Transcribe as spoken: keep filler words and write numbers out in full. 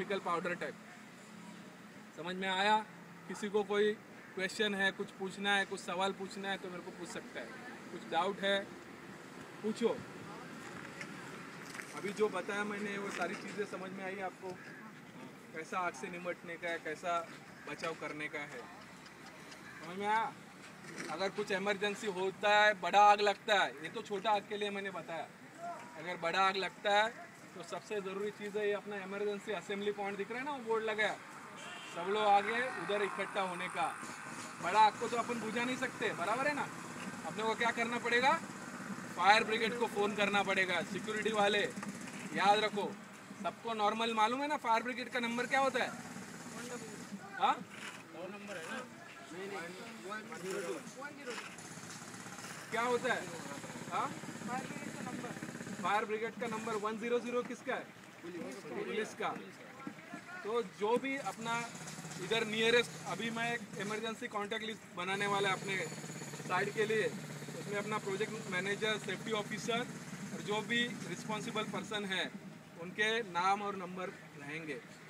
Chemical powder type. समझ में आया? किसी को कोई क्वेश्चन है, कुछ पूछना है, कुछ सवाल पूछना है तो मेरे को पूछ सकता है। कुछ डाउट है पूछो। अभी जो बताया मैंने वो सारी चीज़ें समझ में आई आपको? कैसा आग से निपटने का है, कैसा बचाव करने का है, समझ में आया? अगर कुछ इमरजेंसी होता है, बड़ा आग लगता है, ये तो छोटा आग के लिए मैंने बताया। अगर बड़ा आग लगता है तो सबसे ज़रूरी चीज़ है ये अपना इमरजेंसी असेंबली पॉइंट दिख रहा है ना, वो बोर्ड लगा है, सब लोग आगे उधर इकट्ठा होने का। बड़ा आग को तो अपन बुझा नहीं सकते, बराबर है ना? अपने को क्या करना पड़ेगा? फायर ब्रिगेड को फ़ोन करना पड़ेगा। सिक्योरिटी वाले याद रखो, सबको नॉर्मल मालूम है ना फायर ब्रिगेड का नंबर क्या होता है? हाँ, नंबर है ना? क्या होता है? हाँ, फायर ब्रिगेड का नंबर वन ज़ीरो ज़ीरो किसका है? पुलिस का। तो जो भी अपना इधर नियरेस्ट, अभी मैं एक इमरजेंसी कॉन्टैक्ट लिस्ट बनाने वाला है अपने साइड के लिए, उसमें अपना प्रोजेक्ट मैनेजर, सेफ्टी ऑफिसर और जो भी रिस्पॉन्सिबल पर्सन है उनके नाम और नंबर रहेंगे।